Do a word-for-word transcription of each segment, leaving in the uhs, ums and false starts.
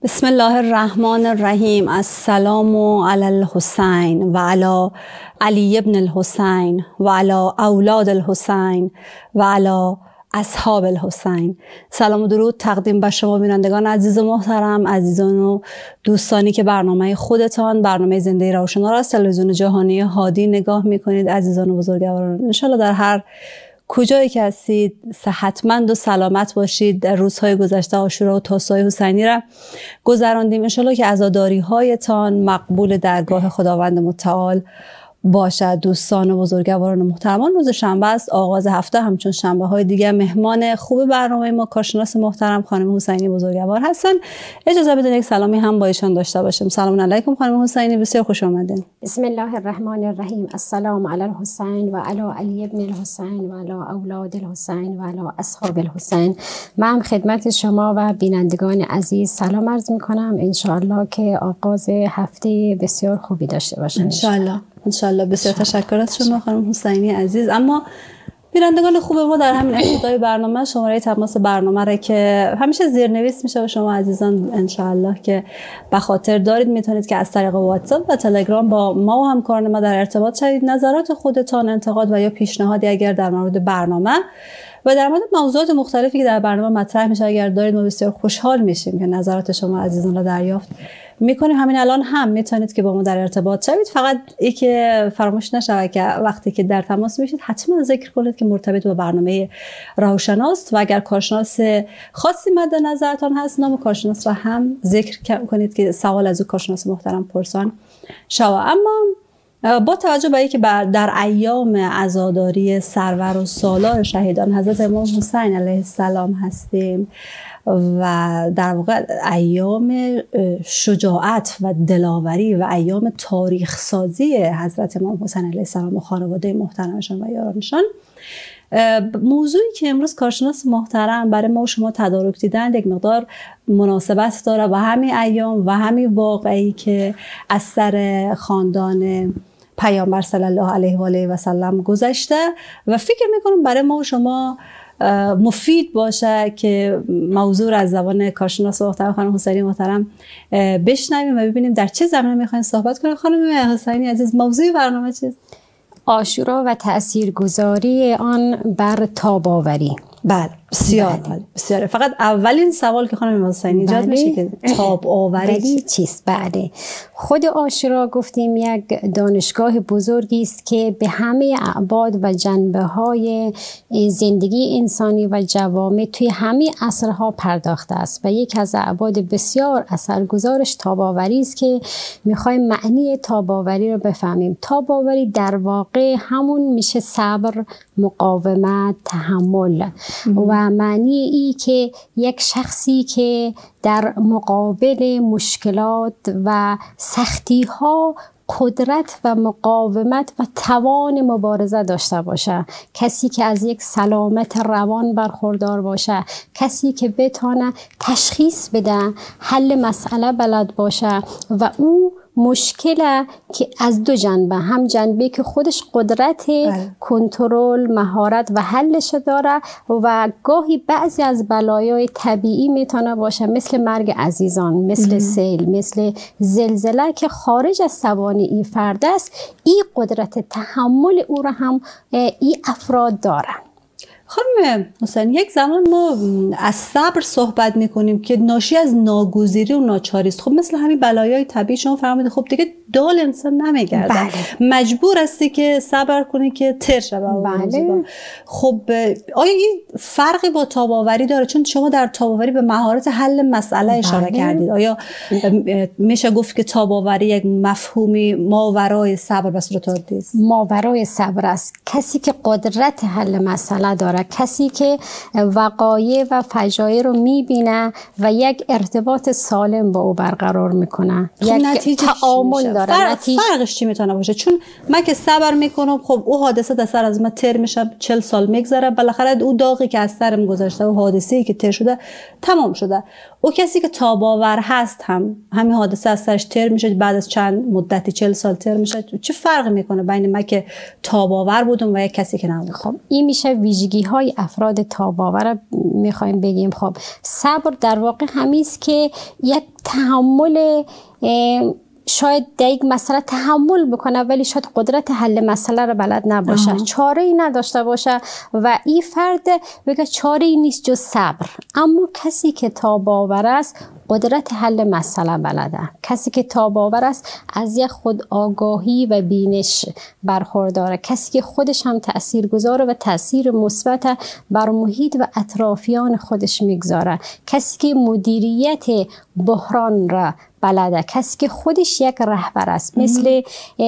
بسم الله الرحمن الرحیم. السلام علی الحسین و علی علی ابن الحسین و علی اولاد الحسین و علی اصحاب الحسین. سلام و درود تقدیم به شما بینندگان عزیز و محترم، عزیزان و دوستانی که برنامه خودتان، برنامه زنده روشن‌ها را از تلویزیون جهانی هادی نگاه میکنید. عزیزان و بزرگواران، انشالله در هر کجایی که هستید صحتمند و سلامت باشید. در روزهای گذشته عاشورا و تاسوعای حسینی را گذراندیم. انشالله که عزاداری هایتان مقبول درگاه خداوند متعال باشد. دوستان و بزرگواران محترمان، روز شنبه است، آغاز هفته. همچون شنبه های دیگر مهمان خوب برنامه ما کارشناس محترم خانم حسینی بزرگوار هستن. اجازه بدین یک سلامی هم با ایشان داشته باشیم. سلام علیکم خانم حسینی، بسیار خوش آمدین. بسم الله الرحمن الرحیم. السلام علی الحسین و علی علی ابن الحسین و علی اولاد الحسین و علی اصحاب الحسین. من خدمت شما و بینندگان عزیز سلام عرض میکنم. ان شاء الله که آغاز هفته بسیار خوبی داشته باشیم. ان شاء الله. انشالله. بسیار تشکر از شما خانم حسینی عزیز. اما بینندگان خوب ما، در همین ابتدای برنامه شماره تماس برنامه را که همیشه زیرنویس میشه و شما عزیزان انشالله که به خاطر دارید، میتونید که از طریق واتساپ و تلگرام با ما و همکاران ما در ارتباط شوید. نظرات خودتان، انتقاد و یا پیشنهادی اگر در مورد برنامه و در مورد موضوعات مختلفی که در برنامه مطرح میشه اگر دارید، ما بسیار خوشحال میشیم که نظرات شما عزیزان را دریافت میکنیم. همین الان هم میتونید که با ما در ارتباط شوید. فقط ای که فراموش نشه که وقتی که در تماس میشید حتما ذکر کنید که مرتبط با برنامه روشناست و اگر کارشناس خاصی مد نظرتان هست، نام کارشناس را هم ذکر کنید که سوال از او کارشناس محترم پرسان شود. اما با توجه به اینکه در ایام عزاداری سرور و سالار شهیدان حضرت امام حسین علیه السلام هستیم و در واقع ایام شجاعت و دلاوری و ایام تاریخ سازی حضرت امام حسین علیه السلام و خانواده محترمشان و یارانشان، موضوعی که امروز کارشناس محترم برای ما و شما تدارک دیدن یک مقدار مناسبت داره با همین ایام و همین واقعی که از سر خاندان پیامبر صلی الله علیه و آله و سلم گذشته و فکر میکنم برای ما و شما مفید باشه که موضوع از زبان کارشناس محترم خانم حسینی محترم بشنویم و ببینیم در چه زمینه میخواین صحبت کنیم. خانم حسینی عزیز، موضوع برنامه چیست؟ عاشورا و تاثیرگذاری آن بر تاب‌آوری. بله، بسیار بله. بسیار. فقط اولین سوال که خانم حسینی ایجاد میشه که تاب‌آوری چیست؟ بله، خود عاشورا گفتیم یک دانشگاه بزرگی است که به همه ابعاد و جنبه‌های زندگی انسانی و جوامع توی همه عصرها پرداخته است و یک از ابعاد بسیار اثرگذارش تاب‌آوری است که می‌خوایم معنی تاب‌آوری رو بفهمیم. تاب‌آوری در واقع همون میشه صبر، مقاومت، تحمل و معنی ای که یک شخصی که در مقابل مشکلات و سختی ها قدرت و مقاومت و توان مبارزه داشته باشه، کسی که از یک سلامت روان برخوردار باشه، کسی که بتونه تشخیص بده، حل مسئله بلد باشه و او مشکل که از دو جنبه، هم جنبه که خودش قدرت کنترل، مهارت و حلش داره و گاهی بعضی از بلایای طبیعی میتونه باشه مثل مرگ عزیزان، مثل سیل، مثل زلزله که خارج از توان این فرد است. این قدرت تحمل او را هم این افراد دارن. خانم حسین، یک زمان ما از صبر صحبت میکنیم که ناشی از ناگزیری و ناچاری است. خب مثل همین بلایای طبیعی شما فرمودید، خب دیگه دال انسان نمیگرده. بله. مجبور هستی که صبر کنی که تر شوه. بله. خب آیا این فرقی با تاب‌آوری داره؟ چون شما در تاب‌آوری به مهارت حل مسئله اشاره بله. کردید. آیا میشه گفت که تاب‌آوری یک مفهومی ماورای صبر به صورت عادی است؟ ماورای صبر است کسی که قدرت حل مسئله داره، کسی که وقایع و فجایع رو میبینه و یک ارتباط سالم با او برقرار میکنه، یک تعامل داره. فرق فرقش چی میتونه باشه؟ چون من که صبر میکنم، خب او حادثه در سر از من تر میشه، چهل سال میگذره، بالاخره او داغی که از سرم گذشته و حادثه‌ای که تر شده تمام شده. او کسی که تاب‌آور هست هم همین حادثه از سرش تر میشه، بعد از چند مدتی چهل سال تر میشه. چه فرقی میکنه بین من که تاب‌آور بودم و یک کسی که نبود؟ خب این میشه ویژگی های افراد تاباور میخوایم بگیم. خب صبر در واقع همیست که یک تحمل، شاید در یک مسئله تحمل بکنه ولی شاید قدرت حل مسئله رو بلد نباشه، چاره ای نداشته باشه و این فرد بگه چاره ای نیست جز صبر. اما کسی که تاباور است قدرت حل مسئله بلده. کسی که تاباور است از یک خود آگاهی و بینش برخورداره. کسی که خودش هم تأثیر گذاره و تأثیر مثبت بر محیط و اطرافیان خودش میگذاره. کسی که مدیریت بحران را بلده. کسی که خودش یک رهبر است، مثل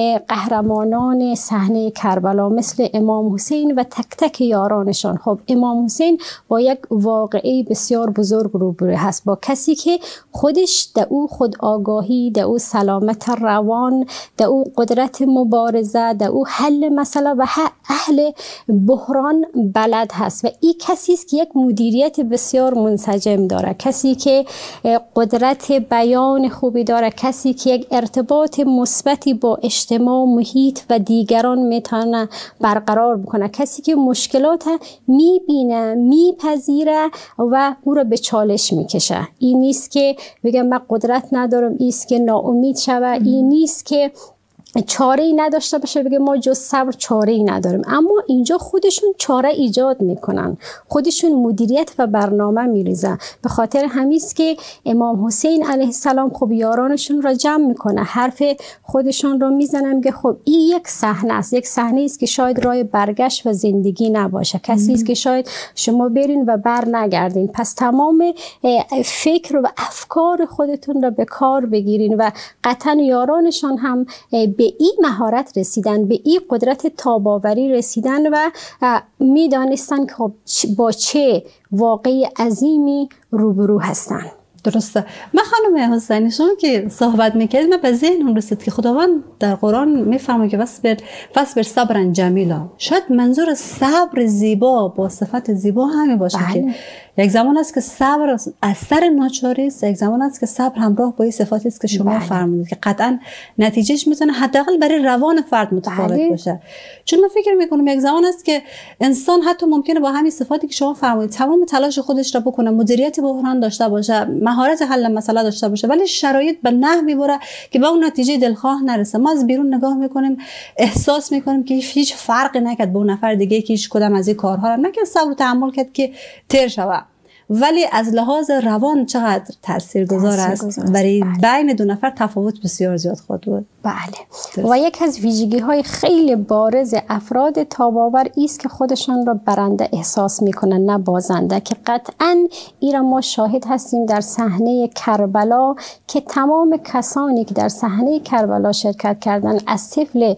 قهرمانان صحنه کربلا، مثل امام حسین و تک تک یارانشان. خب امام حسین با یک واقعه بسیار بزرگ روبرو هست، با کسی که خودش در او خود آگاهی، در او سلامت روان، در او قدرت مبارزه، در او حل مسئله و اهل بحران بلد هست. و این کسی است که یک مدیریت بسیار منسجم داره، کسی که قدرت بیان خوبی داره، کسی که یک ارتباط مثبتی با اجتماع، محیط و دیگران میتونه برقرار بکنه، کسی که مشکلات میبینه، میپذیره و او را به چالش میکشه. این نیست که بگم من قدرت ندارم، ایست که ناامید شوه، این نیست که چاره ای نداشته باشه بگه ما جز صبر چاره ای نداریم. اما اینجا خودشون چاره ایجاد میکنن، خودشون مدیریت و برنامه میریزن. به خاطر همیست که امام حسین علیه السلام خب یارانشون را جمع میکنه، حرف خودشون رو میزنن که خب این یک صحنه است، یک صحنه است که شاید راه برگشت و زندگی نباشه، کسی است که شاید شما برین و بر نگردین. پس تمام فکر و افکار خودتون را به کار بگیرین و قطعا یارانشان هم به این مهارت رسیدن، به این قدرت تاباوری رسیدن و میدانستن که با چه واقعی عظیمی روبرو هستن. درسته. من خانم حسینی شما که صحبت میکردید من به ذهنم رسید که خداوند در قرآن میفرماید که فصبر فصبر صبرا جمیلا. شاید منظور صبر زیبا با صفت زیبا همین باشه. بله. که یک زمان است که صبر اثر ناچاری است، یک زمان است که صبر همراه با این صفاتی است که شما بله. فرمودید که قطعا نتیجهش میتونه حداقل برای روان فرد متفاوت بله. باشه. چون من فکر میکنم یک زمان است که انسان حتی ممکنه با همین صفاتی که شما فرمودید تمام تلاش خودش را بکنه، مدیریت بحران داشته باشه، مهارت حل مسئله داشته باشه، ولی شرایط به نحوی بره که به اون نتیجه دلخواه نرسه. ما از بیرون نگاه میکنیم، احساس میکنیم که هیچ فرقی نکرد با اون نفر دیگه که هیچ کدام از این کارها را نکرد، صبر و تحمل کرد که تیر شوه. ولی از لحاظ روان چقدر تاثیرگذار است. برای بله. بین دو نفر تفاوت بسیار زیاد خود بود. بله. و یک از ویژگی های خیلی بارز افراد تاباور است که خودشان را برنده احساس میکنن نه بازنده، که قطعا این را ما شاهد هستیم در صحنه کربلا که تمام کسانی که در صحنه کربلا شرکت کردن از طفل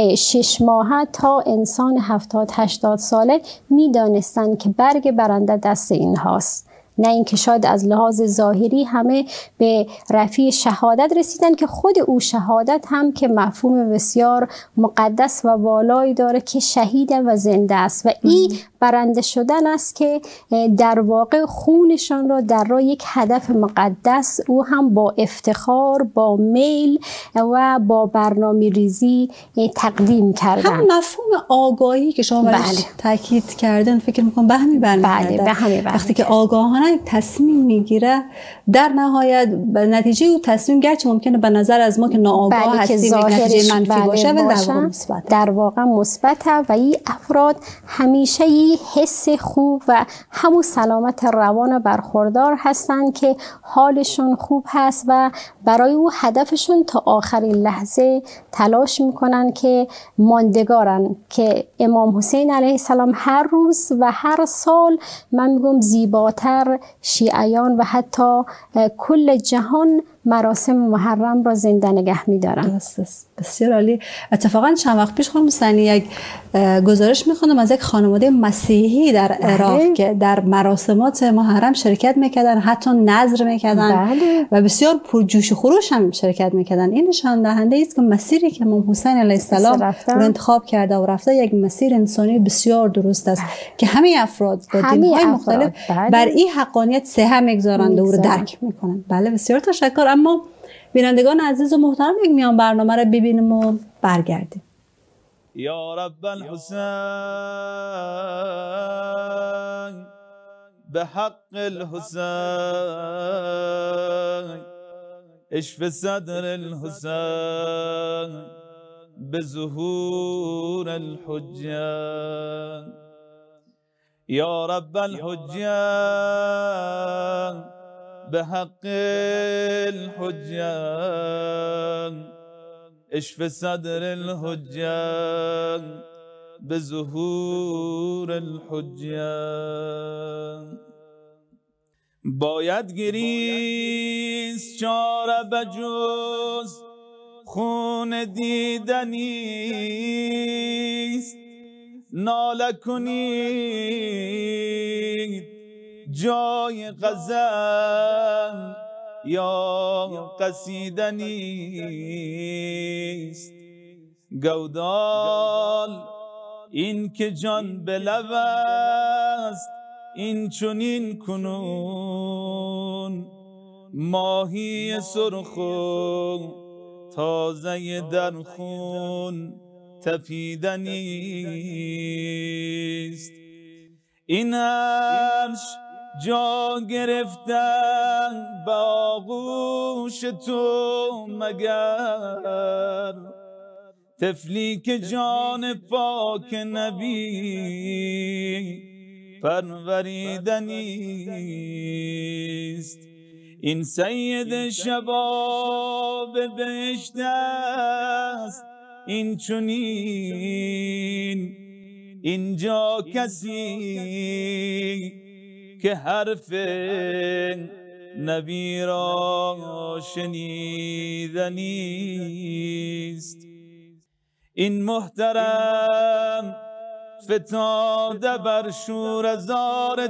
شش ماهه تا انسان هفتاد هشتاد ساله میدانستند که برگ برنده دست اینهاست. نه اینکه شاید از لحاظ ظاهری همه به رفیع شهادت رسیدن که خود او شهادت هم که مفهوم بسیار مقدس و والایی داره که شهید و زنده است و این برنده شدن است که در واقع خونشان را در راه یک هدف مقدس او هم با افتخار، با میل و با برنامه ریزی تقدیم کردن. هم مفهوم آگاهی که شما برش بله. تاکید کردن فکر میکنم به همین برمیگرده. بله به همین وقتی که آگاهانه تصمیم میگیره در نهایت به نتیجه او تصمیم گرچه ممکنه به نظر از ما که ناآگاه بله هستیم نتیجه منفی بله باشه ولی باشه. در واقع مثبت در واقع مثبته و این افراد همیشه ای حس خوب و همون سلامت روان برخوردار هستند که حالشون خوب هست و برای او هدفشون تا آخرین لحظه تلاش میکنن که ماندگارن. که امام حسین علیه السلام هر روز و هر سال من میگم زیباتر شیعیان و حتی کل جهان مراسم محرم را زنده نگه می‌دارن. بسیار عالی. اتفاقا چند وقت پیش خانم حسینی یک گزارش می‌خوندم از یک خانواده مسیحی در عراق بله. که در مراسمات محرم شرکت می‌کردن، حتی نذر می‌کردن بله. و بسیار پرجوش و خروش هم شرکت می‌کردن. این نشان دهنده است که مسیری که امام حسین علیه السلام رو انتخاب کرده و رفته یک مسیر انسانی بسیار درست است بله. که همه افراد با دین‌های مختلف بله. بر این حقانیت سهم می‌گذارند و او رو درک می‌کنند. بله بسیار تشکر. اما بینندگان عزیز و محترم یک میان برنامه رو ببینیم و برگردیم. یا رب الحسین به حق الحسین اشف صدر الحسین به ظهور الحجه یا رب الحجه به حق الحجه اشف صدر الحجه به ظهور الحجه باید گریست چاره بجز خون دیدنیست ناله کنید جای غزل یا قصیده نیست گودال این که جان به لب است این چنین کنون ماهی سرخ و تازه در خون تپیده نیست این عرش جا گرفتن به آغوش تو مگر طفلی که جان پاک نبی پروریدنیست این سید شباب بهشت است این چنین اینجا کسی که حرف نبی را شنیده نیست این محترم فتاده بر شور زار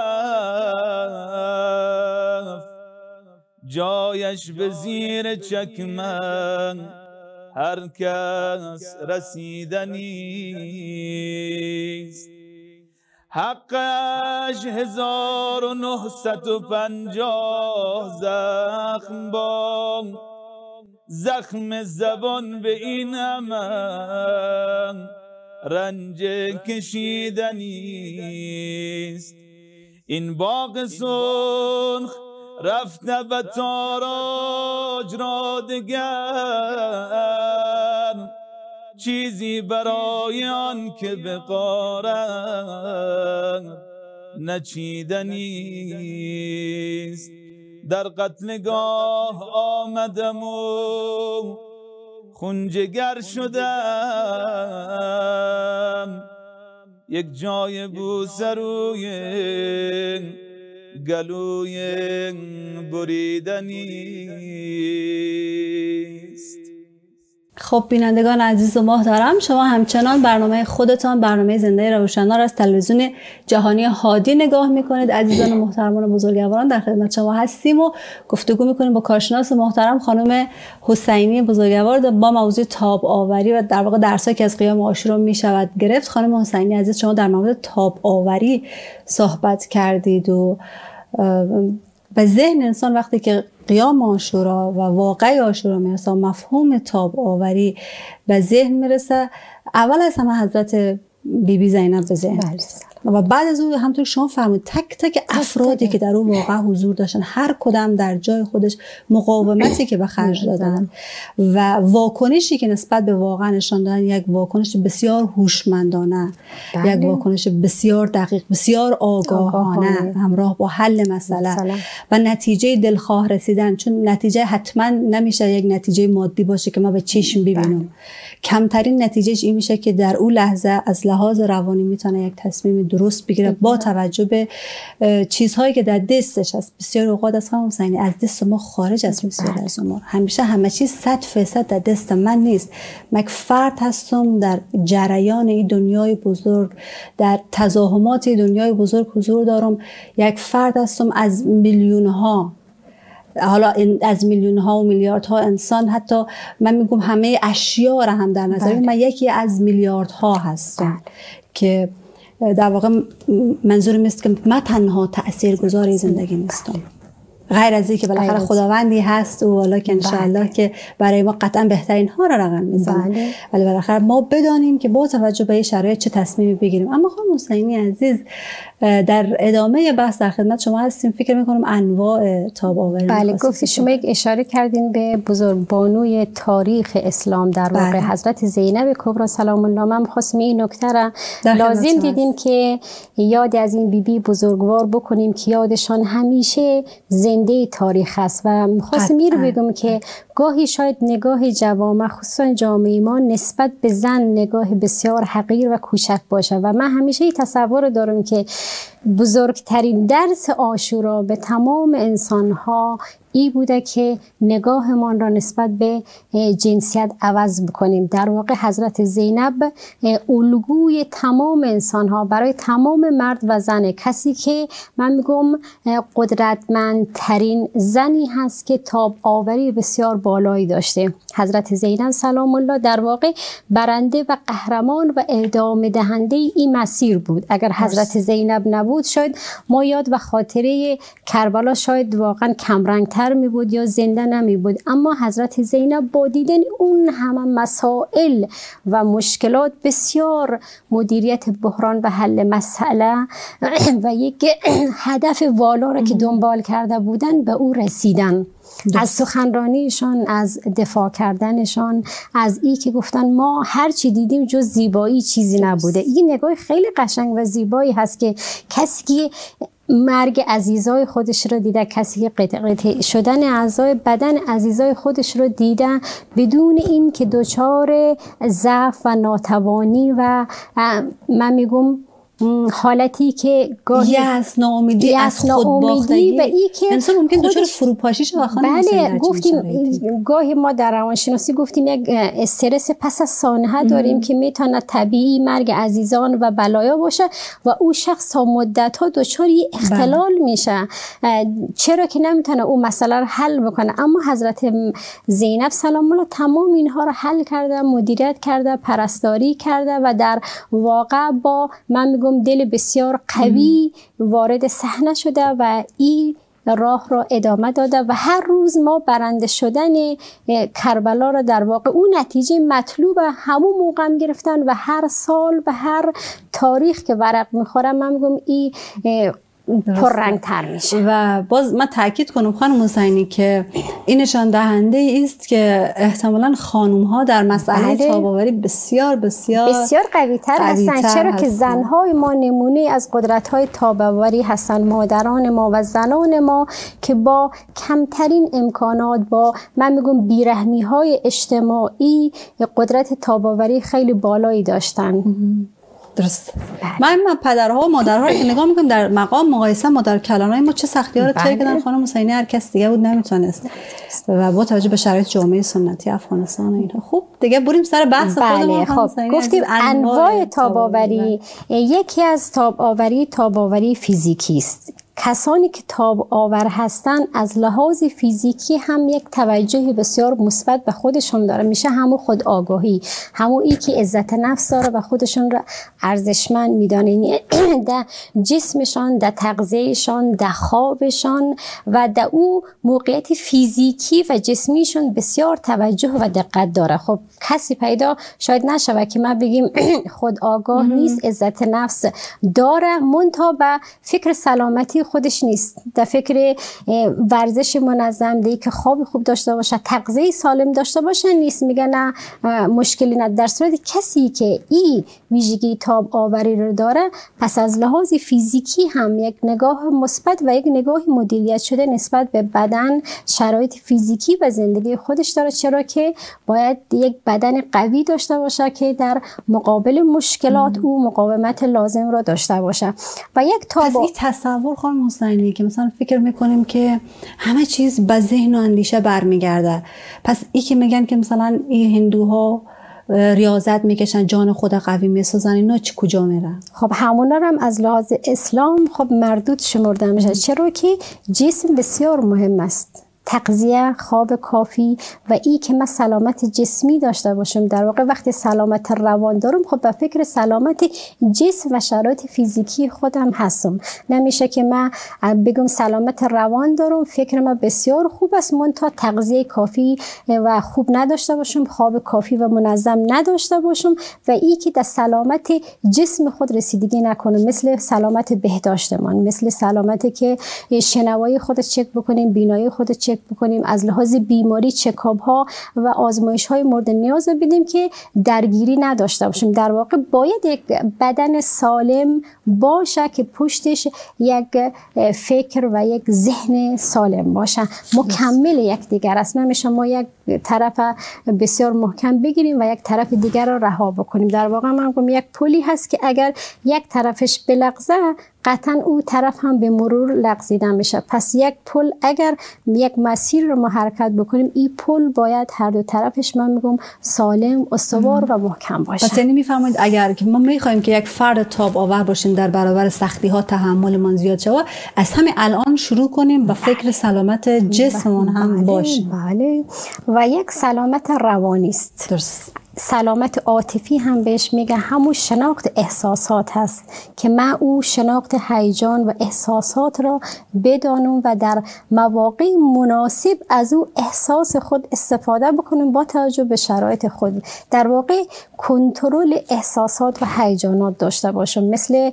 تف جایش به زیر چکمن هر کس رسیده نیست حقش هزار و نهصد و پنجاه زخم با زخم زبان به این امن رنج کشیدنیست این باغ سرخ رفته به تاراج را دگر چیزی برای آن که به غارت نچیدنیست در قتلگاه آمدم و خونجگر شدم یک جای بوسه روی گلوی بریدنیست. خب بینندگان عزیز و محترم، شما همچنان برنامه خودتان، برنامه زنده روشن‌ها را از تلویزیون جهانی هادی نگاه میکنید. عزیزان و محترمان بزرگواران، در خدمت شما هستیم و گفتگو میکنیم با کارشناس محترم خانم حسینی بزرگوار با موضوع تاب آوری و در واقع درسایی که از قیام عاشورا میشود گرفت. خانم حسینی عزیز، شما در مورد تاب آوری صحبت کردید و به ذهن انسان وقتی که قیام عاشورا و واقع عاشورا میرسه، مفهوم تاب آوری به ذهن میرسه، اول از همه حضرت بی بی زینب به ذهن میرسه و بعد از اون همونطور شما فرمودید تک تک افرادی که در اون واقع حضور داشتن، هر کدام در جای خودش مقاومتی که به خرج دادن و واکنشی که نسبت به واقع نشان دادن، یک واکنش بسیار هوشمندانه، یک واکنش بسیار دقیق، بسیار آگاهانه همراه با حل مسئله و نتیجه دلخواه رسیدن. چون نتیجه حتما نمیشه یک نتیجه مادی باشه که ما به چشم ببینیم. کمترین نتیجهش این میشه که در اون لحظه از لحاظ روانی میتونه یک تصمیم درست بگیره با توجه به چیزهایی که در دستش هست. بسیار اوقات از خانم حسینی از دست ما خارج از بسیار از امور، همیشه همه چیز صد فیصد در دست من نیست. من یک فرد هستم در جریان این دنیای بزرگ، در تزاحمات دنیای بزرگ حضور دارم. یک فرد هستم از میلیون ها، حالا از میلیون ها و میلیارد ها انسان، حتی من میگم همه اشیا را هم در نظر، من یکی از میلیارد ها هستم که در واقع منظورم است که من تنها تأثیرگذار زندگی نیستم. غیر از این که بالاخره خداوندی هست و والا که انشاءالله بله. که برای ما قطعا بهترین ها را رقم میزنه، بله. ولی بالاخره ما بدانیم که با توجه به شرایط چه تصمیمی بگیریم. اما خانم حسینی عزیز، در ادامه بحث در خدمت شما هستیم. فکر میکنم انواع تاب آوری بله گفتی شما یک اشاره کردین به بزرگبانوی تاریخ اسلام در واقع بله. حضرت زینب کبری سلام الله. من خواستم این نکته را لازم دیدیم که یاد از این بیبی بی بزرگوار بکنیم که یادشان همیشه زنده تاریخ است و خواستم این رو بگم که گاهی شاید نگاه جوامع خصوصا جامعه ما نسبت به زن نگاه بسیار حقیر و کوچک باشه و من همیشه تصور دارم که بزرگترین درس عاشورا به تمام انسانها ای بوده که نگاهمان را نسبت به جنسیت عوض بکنیم. در واقع حضرت زینب الگوی تمام انسانها برای تمام مرد و زن، کسی که من میگم قدرتمندترین زنی هست که تاب آوری بسیار بالایی داشته. حضرت زینب سلام الله در واقع برنده و قهرمان و ادامه دهنده این مسیر بود. اگر حضرت زینب نبود شاید ما یاد و خاطره کربلا شاید واقعا کمرنگتر می بود یا زنده نمی بود. اما حضرت زینب با دیدن اون همه مسائل و مشکلات بسیار مدیریت بحران و حل مسئله و یک هدف والا را که دنبال کرده بودن به او رسیدن. دست. از سخنرانیشان، از دفاع کردنشان، از ای که گفتن ما هر چی دیدیم جز زیبایی چیزی نبوده. این نگاه خیلی قشنگ و زیبایی هست که کسی که مرگ عزیزای خودش رو دیده، کسی که قطع قطع شدن اعضای بدن عزیزای خودش رو دیده بدون این که دچار ضعف و ناتوانی و من میگم حالتی که گاهی یأس، ناامیدی از خود باختگی و ای که انسان ممکن دچار فروپاشی شه. بله گفتیم گاهی ما در روانشناسی گفتیم یک استرس پس از سانحه داریم که میتونه طبیعی مرگ عزیزان و بلایا باشه و او شخص تا مدت ها دچار اختلال بله. میشه، چرا که نمیتونه او مسئله رو حل بکنه. اما حضرت زینب سلام الله تمام اینها رو حل کرده، مدیریت کرده، پرستاری کرده و در واقع با من دل بسیار قوی وارد صحنه شده و این راه را ادامه داده و هر روز ما برنده شدن کربلا را در واقع اون نتیجه مطلوب همون موقع هم گرفتن و هر سال و هر تاریخ که ورق میخوره من میگم این پررنگ تر میشه. و باز من تاکید کنم خانم حسینی که این نشان دهنده است که احتمالاً خانم ها در مسئله بله. تاب آوری بسیار بسیار بسیار قوی تر هستن، چرا هستن. که زنهای ما نمونه از قدرت های تاب آوری هستن، مادران ما و زنان ما که با کمترین امکانات با من میگم بیرحمی های اجتماعی قدرت تاب آوری خیلی بالایی داشتن. درست. من من پدرها و مادرها رو که نگاه میکنم در مقام مقایسه مادر کلانای ما چه سختی‌ها رو طی کردن. خانم حسینی هر کس دیگه بود نمیتونست و با توجه به شرایط جامعه سنتی افغانستان و اینها. خوب دیگه بریم سر بحث خودمون. خب گفتیم انواع تاب آوری. یکی از تاب آوری تاب آوری فیزیکی است. کسانی که تاب آور هستن از لحاظ فیزیکی هم یک توجه بسیار مثبت به خودشون داره، میشه همون خود آگاهی، همون ای که عزت نفس داره و خودشون رو ارزشمند میدانه، یعنی در جسمشان، در تغذیهشان، در خوابشان و در او موقعیت فیزیکی و جسمیشون بسیار توجه و دقت داره. خب کسی پیدا شاید نشوه که ما بگیم خود آگاه نیست، عزت نفس داره منتها به فکر سلامتی خودش نیست، در فکر ورزش منظم دی که خواب خوب داشته باشه، تغذیه سالم داشته باشه نیست. میگه نه مشکلی نه. در صورت کسی که این ویژگی تاب آوری رو داره پس از لحاظ فیزیکی هم یک نگاه مثبت و یک نگاه مدیریت شده نسبت به بدن، شرایط فیزیکی و زندگی خودش داره، چرا که باید یک بدن قوی داشته باشه که در مقابل مشکلات او مقاومت لازم را داشته باشه. و یک تاب پس این تصور خانم حسینی که مثلا فکر میکنیم که همه چیز به ذهن و اندیشه برمیگرده، پس ای که میگن که مثلا این هندوها ریاضت میکشن جان خود قوی میسازن، اینا چی کجا میرن؟ خب همونا هم از لحاظ اسلام خب مردود شمرده میشه، چرا که جسم بسیار مهم است. تغذیه، خواب کافی و ای که من سلامت جسمی داشته باشم. در واقع وقتی سلامت روان دارم خب به فکر سلامت جسم و شرایط فیزیکی خودم هستم. نمیشه که من بگم سلامت روان دارم، فکر من بسیار خوب است، منتها تغذیه کافی و خوب نداشته باشم، خواب کافی و منظم نداشته باشم و ای که در سلامت جسم خود رسیدگی نکنم، مثل سلامت بهداشتمان، مثل سلامتی که شنوایی خود چک بکنیم، بینایی خود چک بکنیم، از لحاظ بیماری چکاپ ها و آزمایش های مورد نیاز بدیم که درگیری نداشته باشیم. در واقع باید یک بدن سالم باشه که پشتش یک فکر و یک ذهن سالم باشه، مکمل یک دیگر است. نمیشه ما یک طرف بسیار محکم بگیریم و یک طرف دیگر را رها بکنیم. در واقع من میگم یک پلی هست که اگر یک طرفش بلغزه قطعا او طرف هم به مرور لغزیدن میشه. پس یک پل اگر یک مسیر رو ما حرکت بکنیم، این پل باید هر دو طرفش من میگم سالم، استوار و محکم باشه. پس یعنی میفرمایید اگر که ما میخوایم که یک فرد تاب آور باشیم در برابر سختی ها، تحملمان زیاد شود، از همین الان شروع کنیم با فکر سلامت جسممون هم بله، باشیم. بله. و یک سلامت روانی است. درست. سلامت عاطفی هم بهش میگه، همون شناخت احساسات هست که من او شناخت هیجان و احساسات را بدانم و در مواقع مناسب از او احساس خود استفاده بکنم با توجه به شرایط خود. در واقع کنترل احساسات و هیجانات داشته باشم، مثل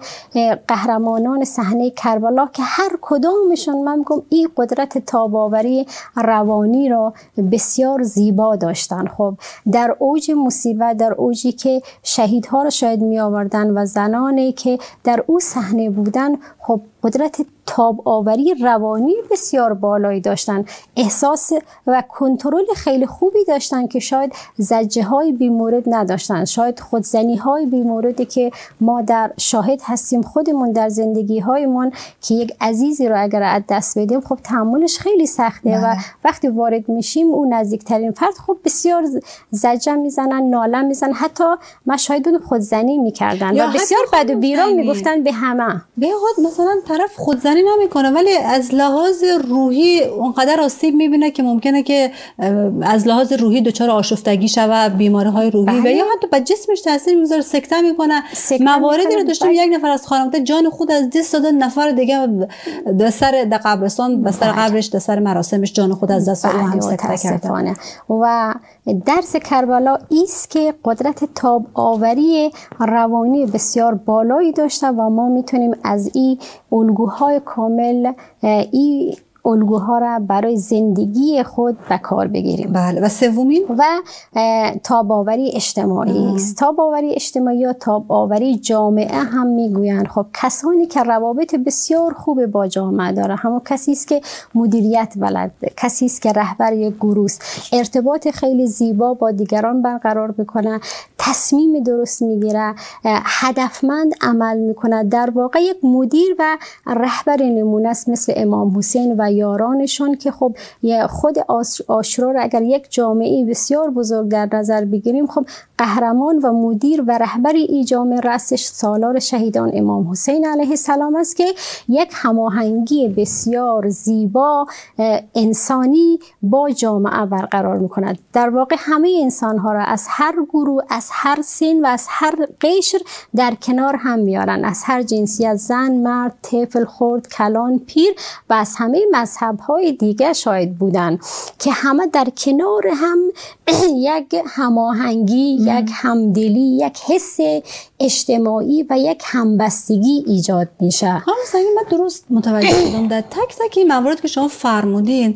قهرمانان صحنه کربلا که هر کدامشون من میگم این قدرت تاب‌آوری روانی را بسیار زیبا داشتن. خب در اوج مصیبت، در اوجی که شهیدها را شاید می آوردن و زنانی که در او صحنه بودن، خب قدرت تاب آوری روانی بسیار بالایی داشتن، احساس و کنترل خیلی خوبی داشتن که شاید زجه های بی مورد نداشتن، شاید خودزنی های بی موردی که ما در شاهد هستیم خودمون در زندگی هایمون که یک عزیزی رو اگر از دست بدیم خب تحملش خیلی سخته بله. و وقتی وارد میشیم اون نزدیکترین فرد خب بسیار زجه میزنن، ناله میزنن، حتی ما شاید بود خودزنی میکردن و بسیار بد و بیراه میگفتن به همه. به خود مثلا طرف خودزنی نمیکنه ولی از لحاظ روحی اونقدر آسیب میبینه که ممکنه که از لحاظ روحی دچار آشفتگی شوه، بیماری های روحی بله. و یا حتی به جسمش تاثیر میذاره، سکته میکنه. مواردی رو داشتیم یک نفر از خانواده جان خود از دست داده، نفر دیگه در سر در قبرستان بستر قبرش در سر مراسمش جان خود از دست داده، هم سکته کرده. و درس کربلا ایست که قدرت تاب آوری روانی بسیار بالایی داشته و ما میتونیم از این الگوهای کامل این الگوها را برای زندگی خود به کار بگیریم. بله. و سومین و تاب‌آوری اجتماعی است. تاب‌آوری اجتماعی یا تاب‌آوری جامعه هم میگویند. خب کسانی که روابط بسیار خوب با جامعه داره، همون کسی است که مدیریت بلد، کسی است که رهبر یک گروه است، ارتباط خیلی زیبا با دیگران برقرار میکنه، تصمیم درست میگیره، هدفمند عمل میکنه. در واقع یک مدیر و رهبر نمونه است مثل امام حسین و یارانشون که خب خود عاشورا را اگر یک جامعه بسیار بزرگ در نظر بگیریم، خب قهرمان و مدیر و رهبر این جامعه راستش سالار شهیدان امام حسین علیه السلام است که یک هماهنگی بسیار زیبا انسانی با جامعه برقرار میکند. در واقع همه انسان ها را از هر گروه، از هر سن و از هر قشر در کنار هم میارن، از هر جنسیت، زن، مرد، طفل، خرد، کلان، پیر و از همه مذهب های دیگه شاید بودن که همه در کنار هم یک هماهنگی، یک همدلی، یک حس اجتماعی و یک همبستگی ایجاد میشه. هم سعی من درست متوجه شدم در تک تک این موارد که شما فرمودین،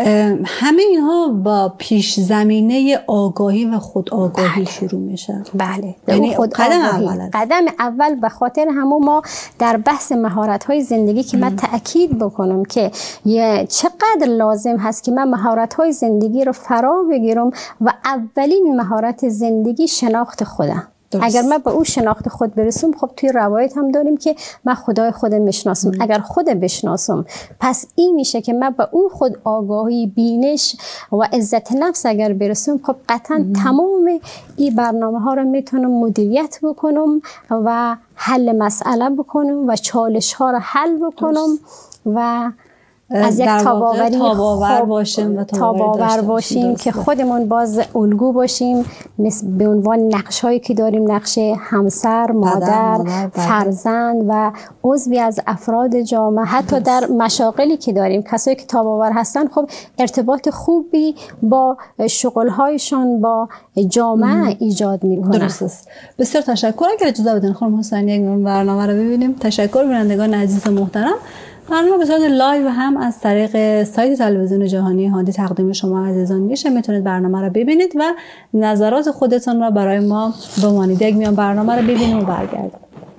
همه اینها با پیش زمینه آگاهی و خود آگاهی بله. شروع میشه. بله. یعنی خود قدم آگاهی. اول قدم اول به خاطر همون ما در بحث مهارت های زندگی که من تأکید بکنم که چقدر لازم هست که من مهارت های زندگی رو فرا بگیرم و اولین مهارت زندگی شناخت خودم. درست. اگر من به او شناخت خود برسم، خب توی روایت هم داریم که من خدای خودم میشناسم. اگر خود بشناسم پس این میشه که من به او خود آگاهی، بینش و عزت نفس اگر برسم، خب قطعا ام. تمام این برنامه ها رو میتونم مدیریت بکنم و حل مسئله بکنم و چالش ها رو حل بکنم. درست. و از یک تاباوری تاباور باشیم و تاباور باشیم که خودمون باز الگو باشیم، مثل به عنوان نقشهایی که داریم، نقش همسر، مادر، مادر فرزند و عضوی از افراد جامعه، حتی در مشاغلی که داریم کسایی که تاباور هستن خب ارتباط خوبی با شغلهایشان با جامعه ام. ایجاد میکنن. درست است. بسیار تشکر. اگر اجازه بدین خانم حسینی یک برنامه رو ببینیم. تشکر بینندگان عزیز محترم. برنامه به صورت لایو هم از طریق سایت تلویزیون جهانی هادی تقدیم شما عزیزان میشه. میتونید برنامه رو ببینید و نظرات خودتون را برای ما بمانید. یک میان برنامه رو ببینیم و برگردیم.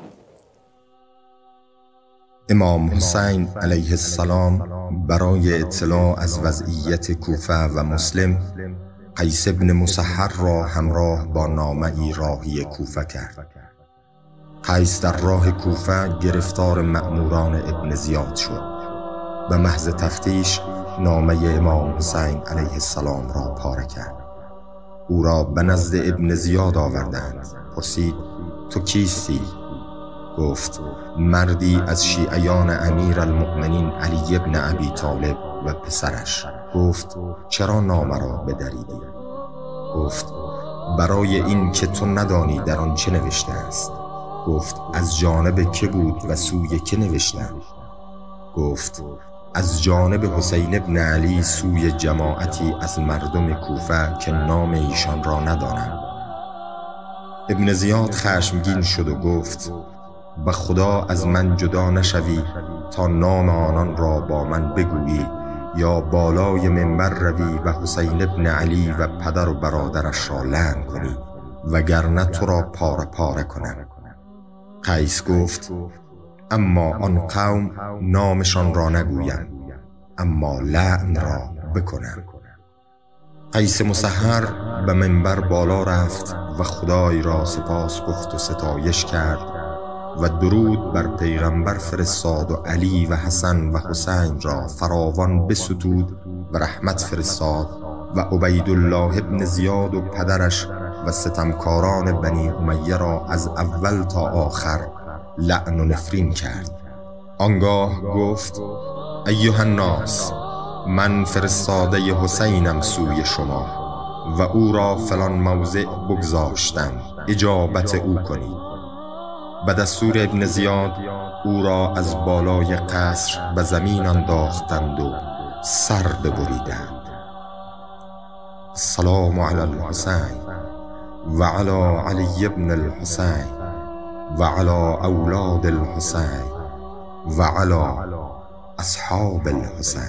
امام حسین علیه السلام برای اطلاع از وضعیت کوفه و مسلم قیس بن مسحر را همراه با نامه‌ای راهی کوفه کرد. قیس در راه کوفه گرفتار مأموران ابن زیاد شد و محض تفتیش نامه امام حسین علیه السلام را پاره کرد. او را به نزد ابن زیاد آوردند. پرسید تو کیستی؟ گفت مردی از شیعیان امیر المؤمنین علی ابن ابی طالب و پسرش. گفت چرا نامه را بدریدی؟ گفت برای این که تو ندانی در آن چه نوشته است. گفت از جانب که بود و سوی که نوشتم؟ گفت از جانب حسین ابن علی سوی جماعتی از مردم کوفه که نام ایشان را ندانم. ابن زیاد خشمگین شد و گفت به خدا از من جدا نشوی تا نام آنان را با من بگویی یا بالای منبر روی و حسین ابن علی و پدر و برادرش را لعن کنی وگرنه تو را پاره پاره کنم. قیس گفت اما آن قوم نامشان را نگویم اما لعن را بکنم. قیس مسحر به منبر بالا رفت و خدای را سپاس گفت و ستایش کرد و درود بر پیغمبر فرستاد و علی و حسن و حسین را فراوان بستود و رحمت فرستاد و عبیدالله ابن زیاد و پدرش و ستمکاران بنی امیه را از اول تا آخر لعن و نفرین کرد. آنگاه گفت ایها الناس، من فرستاده حسینم سوی شما و او را فلان موضع بگذاشتم، اجابت او کنید. به دستور ابن زیاد او را از بالای قصر به زمین انداختند و سر ببریدند. السلام علی الحسین و علی علی ابن الحسین و علی اولاد الحسین و علی اصحاب الحسین.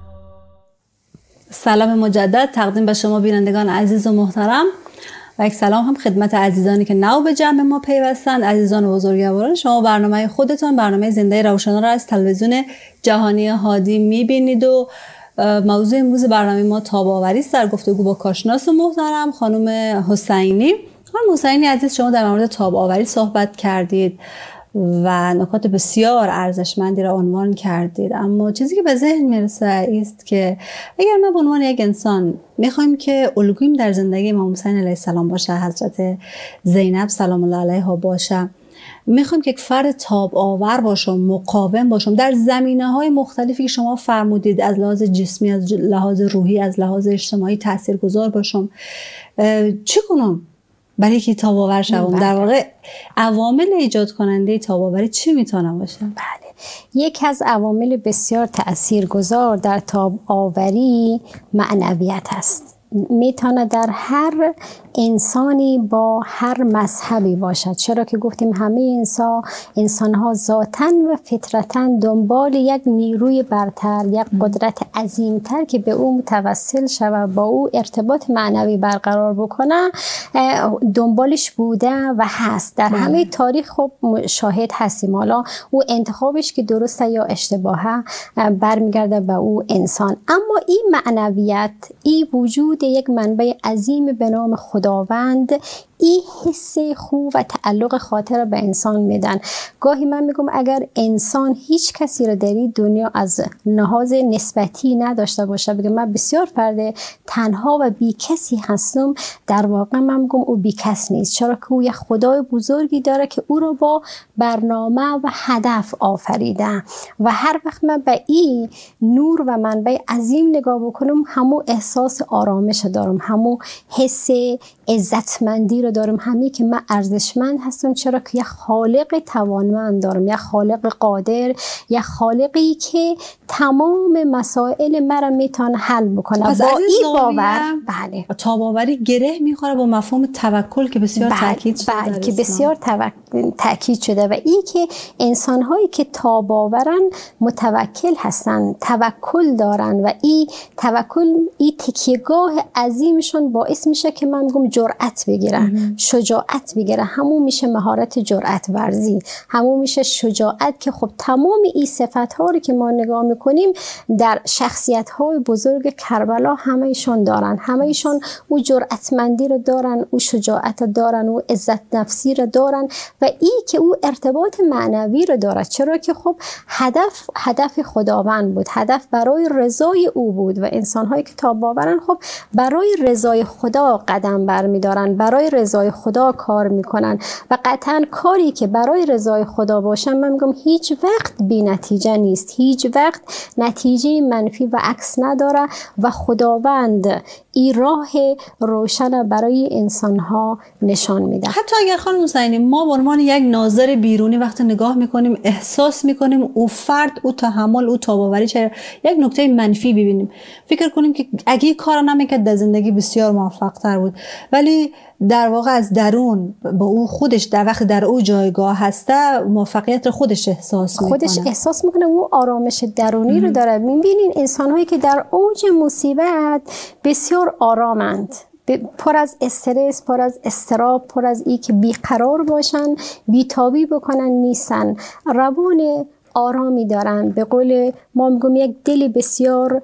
سلام مجدد تقدیم به شما بینندگان عزیز و محترم و یک سلام هم خدمت عزیزانی که نو به جمع ما پیوستند. عزیزان و بزرگواران، شما برنامه خودتان، برنامه زنده روشنان را از تلویزیون جهانی هادی میبینید و موضوع امروز برنامه ما تاب‌آوری است. در گفتگو با کارشناس محترم خانم حسینی. خانم حسینی عزیز، شما در مورد تاب‌آوری صحبت کردید و نکات بسیار ارزشمندی را عنوان کردید، اما چیزی که به ذهن میرسه است که اگر ما به عنوان یک انسان میخوایم که الگویم در زندگی امام حسین علیه السلام باشه، حضرت زینب سلام الله علیها باشه، میخوایم که یک فرد تاب‌آور باشم، مقاوم باشم در زمینه‌های مختلفی که شما فرمودید، از لحاظ جسمی، از لحاظ روحی، از لحاظ اجتماعی تاثیرگذار باشم، چه کنم برای که تاب‌آور شوم؟ در واقع عوامل ایجاد کننده تاب‌آوری چی میتونه باشه؟ بله، یکی از عوامل بسیار تاثیرگذار در تاب‌آوری معنویت است. میتونه در هر انسانی با هر مذهبی باشد، چرا که گفتیم همه انسان انسانها ذاتاً و فطرتاً دنبال یک نیروی برتر، یک قدرت عظیمتر که به او متوسل شود، با او ارتباط معنوی برقرار بکنه، دنبالش بوده و هست. در همه تاریخ خب شاهد هستیم. حالا او انتخابش که درسته یا اشتباهه برمیگرده به او انسان. اما این معنویت، این وجود یک منبع عظیم به نام خداوند این حس خوب و تعلق خاطر به انسان میدن. گاهی من میگم اگر انسان هیچ کسی رو در این دنیا از لحاظ نسبتی نداشته باشه، بگه من بسیار فرد تنها و بی کسی هستم، در واقع من میگم او بی کس نیست، چرا که او یک خدای بزرگی داره که او رو با برنامه و هدف آفریده و هر وقت من به این نور و منبع عظیم نگاه بکنم همون احساس آرامش دارم، همون حس عزتمندی رو دارم، همین که من ارزشمند هستم، چرا که یک خالق توانمند دارم، یک خالق قادر، یک خالقی که تمام مسائل مرا میتونه حل بکنه. با این باور بله تاباوری گره میخوره با مفهوم توکل که بسیار بله. تاکید شده بله که بسیار تاکید شده و این که انسان هایی که تاباورن متوکل هستن، توکل دارن و این توکل این تکیهگاه عظیمشون باعث میشه که من میگم جرأت بگیره، شجاعت بگیره. همون میشه مهارت جرأت ورزی، همون میشه شجاعت که خب تمام این صفت ها رو که ما نگاه میکنیم در شخصیت های بزرگ کربلا همهشون دارن، همهشون او جرأتمندی رو دارن، او شجاعت دارن، او عزت نفسی رو دارن و این که او ارتباط معنوی رو داره، چرا که خب هدف هدف خداوند بود، هدف برای رضای او بود و انسان هایی که تاباورن خب برای رضای خدا قدم برمیدارن، برای رضای خدا کار میکنن و قطعا کاری که برای رضای خدا باشه من میگم هیچ وقت بی نتیجه نیست، هیچ وقت نتیجه منفی و عکس نداره و خداوند این راه روشن برای انسان ها نشان میده. حتی اگر خانم حسینی ما به عنوان یک ناظر بیرونی وقتی نگاه میکنیم احساس میکنیم او فرد، او تحمل، او تاباوری چه یک نکته منفی ببینیم، فکر کنیم که اگه کار نمیکرد در زندگی بسیار موفق تر بود، ولی در واقع از درون با او خودش در وقت در او جایگاه هسته موفقیت رو خودش احساس میکنه، خودش احساس میکنه، او آرامش درونی رو داره. میبینین انسان هایی که در اوج مصیبت بسیار آرامند، پر از استرس، پر از اضطراب، پر از ای که بیقرار باشن، بیتابی بکنن نیستن، روان آرامی دارن، به قول ما میگم یک دل بسیار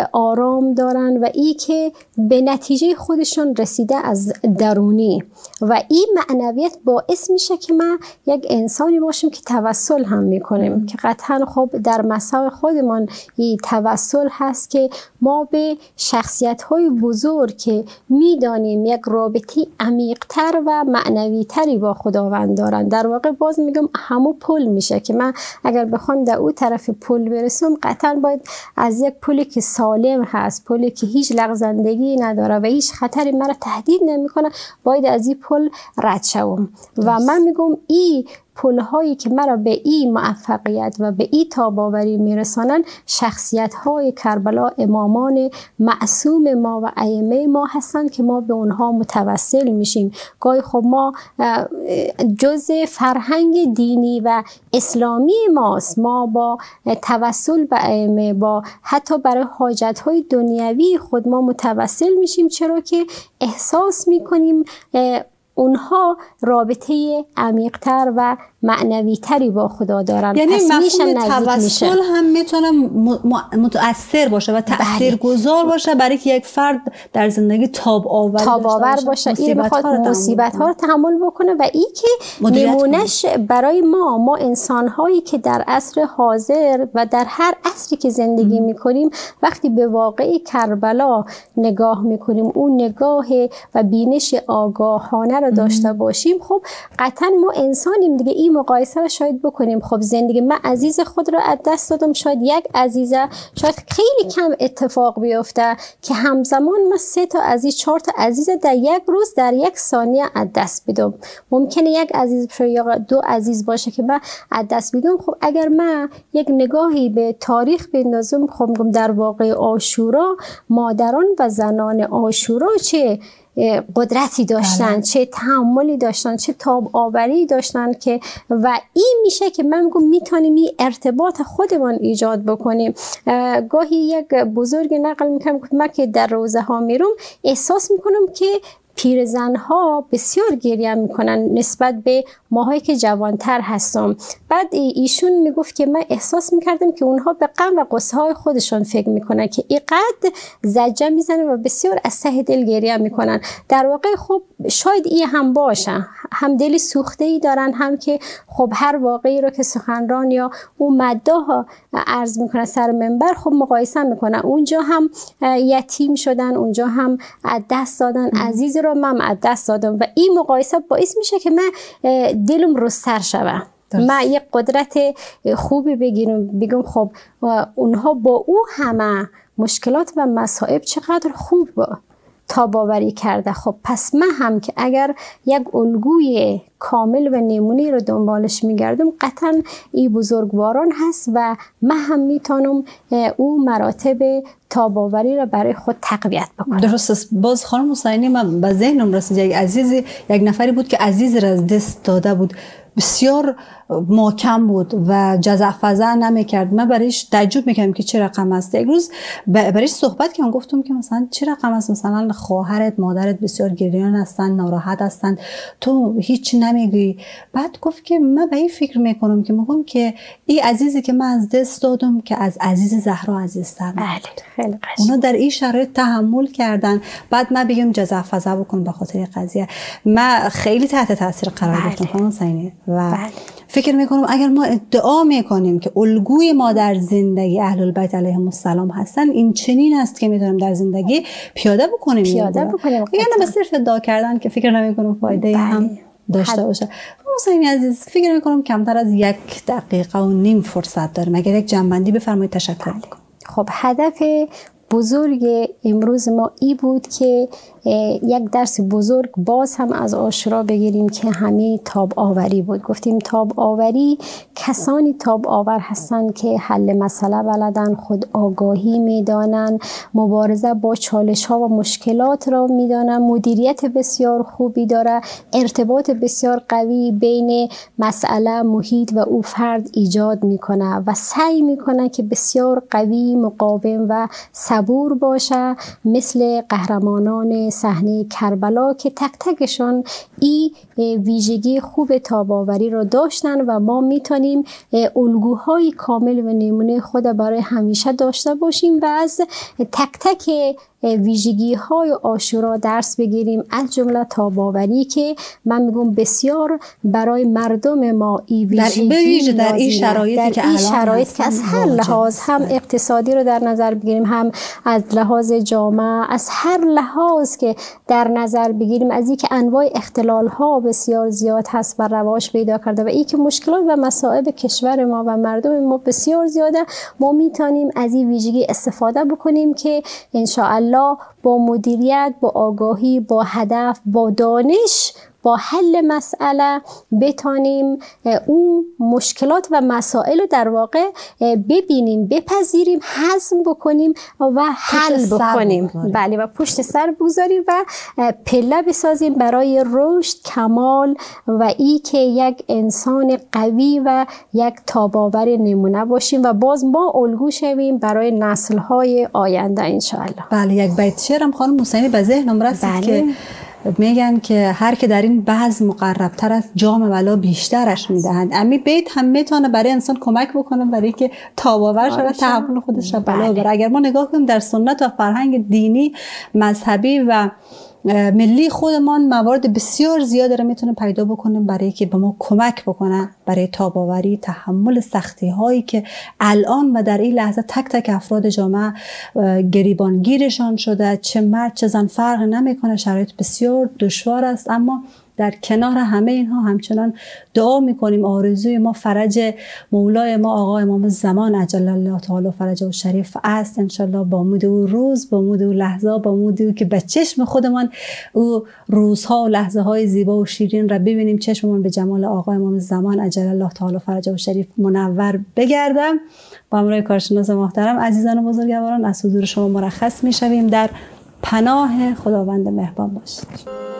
آرام دارن و ای که به نتیجه خودشون رسیده از درونی و این معنویت باعث میشه که ما یک انسانی باشیم که توسل هم میکنیم که قطعا خب در مساع خودمان این توسل هست که ما به شخصیت های بزرگ که میدانیم یک رابطه عمیق‌تر و معنوی‌تری با خداوند دارن، در واقع باز میگم همو پل میشه که من اگر بخوام در اون طرف پل برسم قطعا باید از یک پلی که سالم هست، پلی که هیچ لغزندگی نداره و هیچ خطری مرا تهدید نمیکنه، باید از این پل رد شوم و من میگم این پل هایی که مرا به این موفقیت و به این تاباوری میرسانن شخصیت های کربلا، امامان معصوم ما و ائمه ما هستند که ما به اونها متوسل میشیم. گاهی خب ما جز فرهنگ دینی و اسلامی ماست، ما با توسل به ائمه، با حتی برای حاجت های دنیوی خود ما متوسل میشیم، چرا که احساس میکنیم اونها رابطه عمیق‌تر و معنوی‌تری با خدا دارن. یعنی مفهوم توسل هم میتونه متأثر باشه و تاثیرگذار باشه برای که یک فرد در زندگی تاب آور تاب آور باشه، این بخواد مصیبت ها رو تحمل بکنه و این که نمونش برای ما ما انسان هایی که در عصر حاضر و در هر عصری که زندگی میکنیم وقتی به واقع کربلا نگاه میکنیم، اون نگاه و بینش آگاهانه رو داشته باشیم، خب قطعا ما انسانیم دیگه. این مقایسه رو شاید بکنیم، خب زندگی من عزیز خود رو از دست دادم، شاید یک عزیزه شاید خیلی کم اتفاق بیفته که همزمان من سه تا عزیز، چهار تا عزیز در یک روز در یک ثانیه از دست بدم. ممکنه یک عزیز باشه یا دو عزیز باشه که من از دست بدم. خب اگر من یک نگاهی به تاریخ بندازم، خب میگم در واقع عاشورا مادران و زنان عاشورا چه قدرتی داشتن، چه تحملی داشتن، چه تاب آوری داشتن که و این میشه که من میگم میتونیم این ارتباط خودمان ایجاد بکنیم. گاهی یک بزرگ نقل میکنم که من که در روزه ها میرم احساس میکنم که پیرزنها بسیار گریه میکنن نسبت به ماهایی که جوانتر هستم. بعد ایشون میگفت که من احساس میکردم که اونها به غم و غصه های خودشون فکر میکنن که اینقدر زجه میزنن و بسیار از ته دل گریه میکنن. در واقع خب شاید این هم باشه، هم دلی سوخته ای دارن، هم که خب هر واقعی رو که سخنران یا اون مداح عرض میکنن سر منبر خب مقایسه میکنن. اونجا هم یتیم شدن، اونجا هم از دست دادن عزیز رو من از دست دادم و این مقایسه باعث میشه که من دلم رستر شوه، من یک قدرت خوبی بگیرم بگم خب اونها با او همه مشکلات و مصائب چقدر خوب تاباوری کرده. خب پس من هم که اگر یک الگوی کامل و نمونه‌ای رو دنبالش میگردم قطعا این بزرگواران هست و من هم میتونم او مراتب تاباوری رو برای خود تقویت بکنم. درست است. باز خانم حسینی من به ذهنم رسید یک عزیزی، یک نفری بود که عزیز را از دست داده بود، بسیار محکم بود و جزع فزع نمیکرد. من برایش تعجب میکردم که چه رقم است. یک روز برایش صحبت کردم، گفتم که مثلا چه رقم است، مثلا خواهرت مادرت بسیار گریان هستن، ناراحت هستن، تو هیچ نمیگی. بعد گفت که من به این فکر میکنم که میگم که این عزیزی که من از دست دادم که از عزیز زهرا عزیزتر بود. خیلی قشنگ. اونا در این شرایط تحمل کردن. بعد من بگم جزع فزع بکن به خاطر قضیه. من خیلی تحت تاثیر قرار گرفتم خانم حسینی و بله. فکر میکنم اگر ما ادعا میکنیم که الگوی ما در زندگی اهل البیت علیهم السلام هستن، این چنین است که میتونیم در زندگی پیاده بکنیم. پیاده بکنیم. یعنی به صرف ادعا کردن که فکر نمیکنم فایده هم داشته باشه. حسینی عزیز فکر میکنم کمتر از یک دقیقه و نیم فرصت داریم. اگر یک جنبندی بفرمایید تشکر میکنم. خب هدف بزرگ امروز ما ای بود که یک درس بزرگ باز هم از عاشورا بگیریم که همه تاب آوری بود. گفتیم تاب آوری کسانی تاب آور هستند که حل مسئله بلدن، خود آگاهی میدانن، مبارزه با چالش ها و مشکلات را میدانن، مدیریت بسیار خوبی داره، ارتباط بسیار قوی بین مسئله، محیط و او فرد ایجاد میکنه و سعی میکنه که بسیار قوی، مقاوم و صبور باشه، مثل قهرمانان صحنه کربلا که تک تکشان این ویژگی خوب تاباوری رو داشتن و ما میتونیم الگوهای کامل و نمونه خود برای همیشه داشته باشیم و از تک تک ویژگی های عاشورا درس بگیریم، از جمله تاباوری که من میگم بسیار برای مردم ما این ویژگی در این شرایطی که الان شرایط که از هر لحاظ هم اقتصادی رو در نظر بگیریم، هم از لحاظ جامعه، از هر لحاظ که در نظر بگیریم، از اینکه انواع اختلال ها بسیار زیاد هست و رواج پیدا کرده و این که مشکلات و مصائب کشور ما و مردم ما بسیار زیاده، ما میتونیم از این ویژگی استفاده بکنیم که ان شاء الله با مدیریت، با آگاهی، با هدف، با دانش، با حل مسئله بتانیم اون مشکلات و مسائل رو در واقع ببینیم، بپذیریم، هضم بکنیم و حل بکنیم. بله و پشت سر بگذاریم و پله بسازیم برای رشد، کمال و ای که یک انسان قوی و یک تاباور نمونه باشیم و باز ما الگو شویم برای نسل‌های آینده ان شاء الله. بله یک بیت شعرم خانم حسینی به ذهنم رسید بله. که میگن که هر که در این بزم مقربتر است جام ولا بیشترش میدهند. امی بیت هم میتونه برای انسان کمک بکنه برای که تاباور شود، تحمل خودش را بلا ببره. اگر ما نگاه کنیم در سنت و فرهنگ دینی، مذهبی و ملی خودمان موارد بسیار زیاد را میتونه پیدا بکنیم برای که به ما کمک بکنه برای تاباوری، تحمل سختی هایی که الان و در این لحظه تک تک افراد جامعه گریبانگیرشان شده، چه مرد چه زن فرق نمیکنه، شرایط بسیار دشوار است. اما در کنار همه اینها همچنان دعا میکنیم آرزوی ما فرج مولای ما آقا امام زمان عجل الله تعالی فرجه و شریف است انشالله. با امید او روز، با امید او لحظه، با امید او که به چشم خودمان او روزها و لحظه های زیبا و شیرین را ببینیم، چشممان به جمال آقا امام زمان عجل الله تعالی فرجه و شریف منور بگردم. با همراه کارشناس محترم عزیزان و بزرگواران از حضور شما مرخص میشویم. در پناه خداوند مهربان باشید.